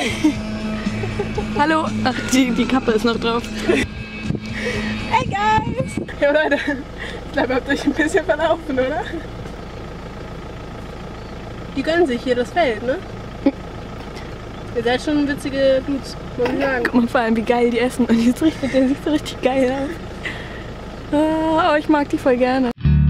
Hallo. Ach, die Kappe ist noch drauf. Hey guys! Ja Leute, ich glaube, ihr habt euch ein bisschen verlaufen, oder? Die gönnen sich hier das Feld, ne? Ihr seid schon witzige Dudes, muss ich sagen. Guck mal vor allem, wie geil die essen. Und jetzt riecht der sieht so richtig geil aus. Aber ich mag die voll gerne.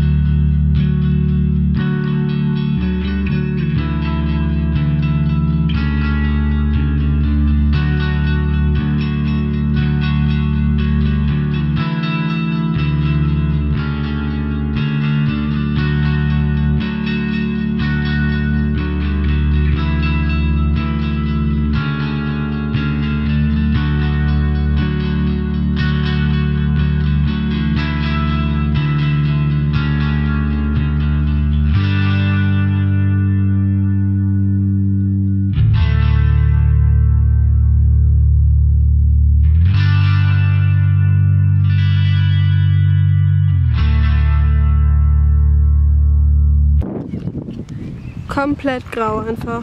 Komplett grau einfach.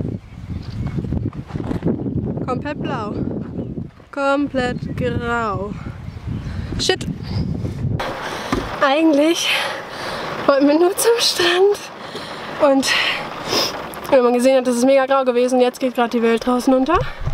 Komplett blau. Komplett grau. Shit. Eigentlich wollten wir nur zum Strand. Und wenn man gesehen hat, das ist mega grau gewesen. Jetzt geht gerade die Welt draußen unter.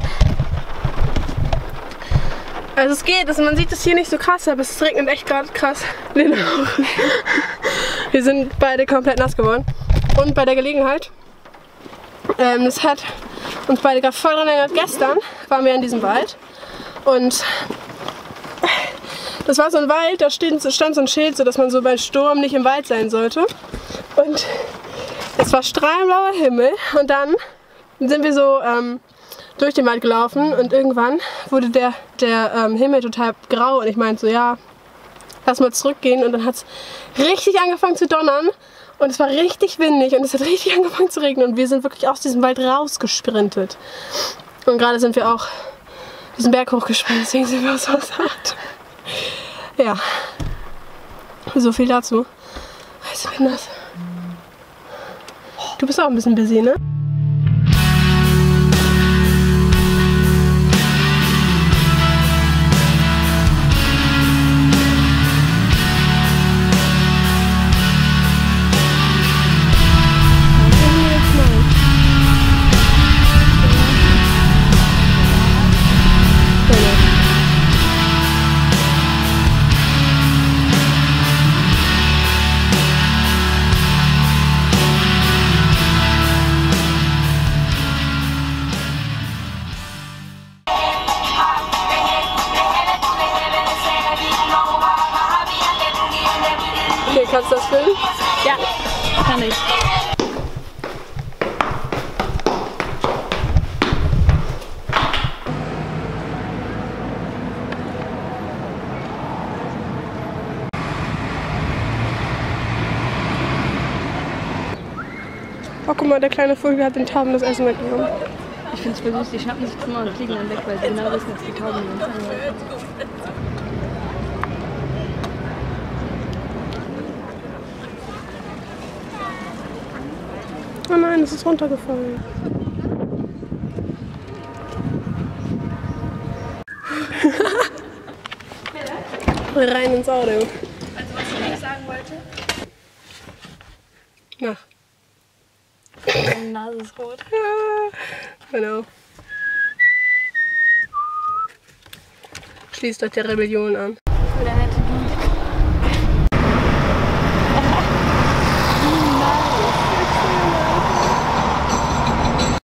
Also es geht, also man sieht es hier nicht so krass, aber es regnet echt gerade krass. Genau. Wir sind beide komplett nass geworden. Und bei der Gelegenheit, das hat uns beide gerade voll dran erinnert. Gestern waren wir in diesem Wald und das war so ein Wald, da stand so ein Schild, so dass man so bei Sturm nicht im Wald sein sollte. Und es war strahlblauer Himmel und dann sind wir so durch den Wald gelaufen und irgendwann wurde der Himmel total grau und ich meinte so, ja, lass mal zurückgehen und dann hat es richtig angefangen zu donnern. Und es war richtig windig und es hat richtig angefangen zu regnen und wir sind wirklich aus diesem Wald rausgesprintet. Und gerade sind wir auch diesen Berg hochgesprintet, deswegen sind wir auch so hart. Ja, so viel dazu. Ich bin nass. Du bist auch ein bisschen busy, ne? Okay, kannst du das filmen? Ja, kann ich. Oh, guck mal, der kleine Vogel hat den Tauben das Essen weggenommen. Ich finde es voll süß, die schnappen sich immer und fliegen dann weg, weil sie genau wissen, dass die Tauben uns angreifen. Oh nein, es ist runtergefallen. Rein ins Auto. Also was ich nicht sagen wollte? Na. Meine Nase ist rot. Genau. Schließt euch der Rebellion an. Voll der nett.